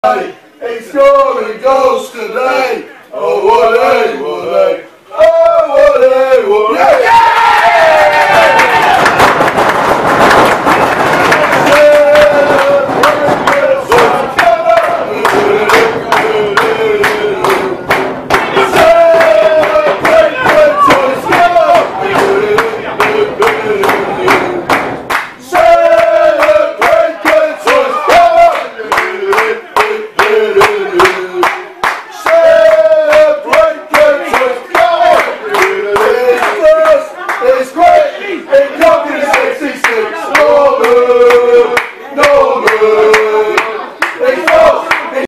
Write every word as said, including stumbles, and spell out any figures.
way. He scored a ghost today. Oh, what a, what a, oh, what a, what a. Yeah!